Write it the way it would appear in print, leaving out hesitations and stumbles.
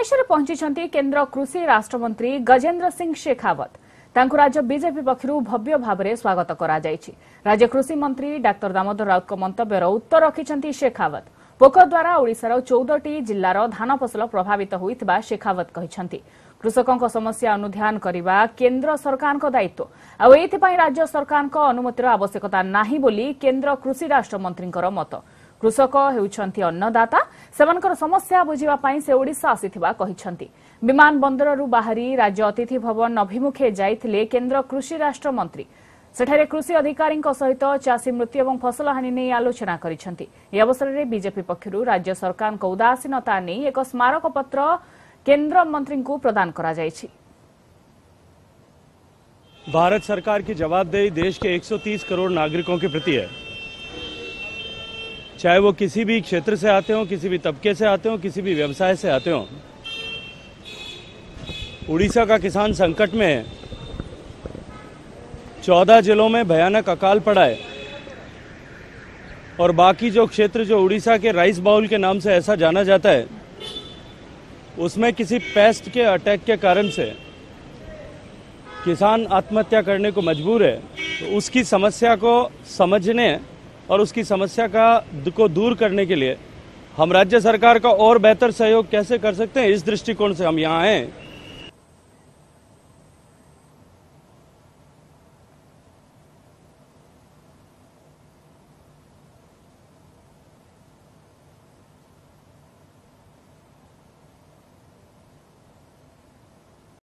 भुवनेश्वर पहुंची केंद्र कृषि राष्ट्रमंत्री गजेंद्र सिंह शेखावत। तांको राज्य बीजेपी पक्षरु भव्य भावरे स्वागत करा जायछि। राज्य कृषि मंत्री डाक्टर दामोदर राउत को मंतव्यर उत्तर रखिछंती शेखावत। पोको द्वारा ओडिशार 14टी जिल्लार धान फसल प्रभावित होइतिबा शेखावत कहिछंती। कृषकों समस्या अनुध्यान करने केंद्र सरकार को दायित्व आउ राज्य सरकार को अनुमतिर आवश्यकता नहीं बोली केंद्र कृषि राष्ट्रमंत्री मत। कृषक हेउछंती अन्नदाता सेवनकर समस्या बुझिबा से ओडिशा आसिथिबा कहिछंती। विमान बंदररू बाहरी राज्य अतिथि भवन अभिमुखे जाइथिले केंद्र कृषि राष्ट्रमंत्री। सेठारे कृषि अधिकारी सहित चाषी मृत्यु और फसल हानि नहीं आलोचना करिछंती। ए अवसर में बीजेपी पक्षरु राज्य सरकार को उदासीनता नहीं एक स्मारक पत्र केंद्र मंत्री को प्रदान करा जायछि। भारत सरकार की जवाबदेही देश के 130 करोड़ नागरिकों के प्रति है, चाहे वो किसी भी क्षेत्र से आते हो, किसी भी तबके से आते हो, किसी भी व्यवसाय से आते हो। उड़ीसा का किसान संकट में है। 14 जिलों में भयानक अकाल पड़ा है और बाकी जो क्षेत्र जो उड़ीसा के राइस बाउल के नाम से ऐसा जाना जाता है, उसमें किसी पेस्ट के अटैक के कारण से किसान आत्महत्या करने को मजबूर है। तो उसकी समस्या को समझने और उसकी समस्या को दूर करने के लिए हम राज्य सरकार का और बेहतर सहयोग कैसे कर सकते हैं, इस दृष्टिकोण से हम यहाँ आए।